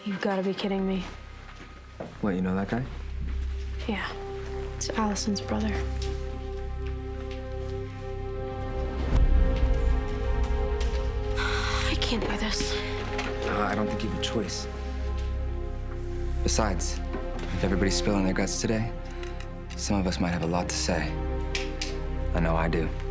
You've got to be kidding me. What, you know that guy? Yeah, it's Allison's brother. I can't do this. I don't think you have a choice. Besides, if everybody's spilling their guts today, some of us might have a lot to say. I know I do.